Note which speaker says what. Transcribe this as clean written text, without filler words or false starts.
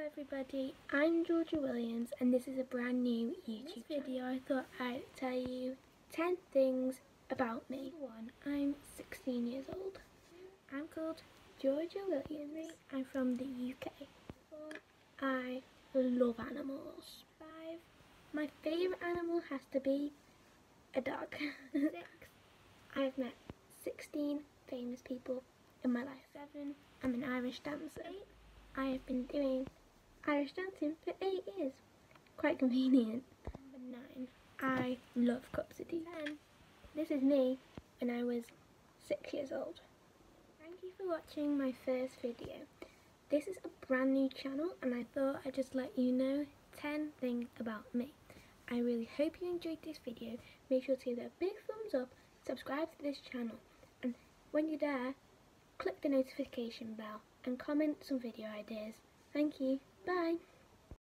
Speaker 1: everybody, I'm Georgia Williams and this is a brand new YouTube video. I thought I'd tell you 10 things about me. One, I'm 16 years old. I'm called Georgia Williams. I'm from the UK. 4, I love animals. 5, my favourite animal has to be a dog. 6, I've met 16 famous people in my life. 7, I'm an Irish dancer. 8, I have been doing Irish dancing for 8 years. Quite convenient. Number 9, I love cups of tea. 10, this is me when I was 6 years old. Thank you for watching my first video. This is a brand new channel and I thought I'd just let you know 10 things about me. I really hope you enjoyed this video. Make sure to give it a big thumbs up, subscribe to this channel, and when you're there, click the notification bell and comment some video ideas. Thank you. Bye.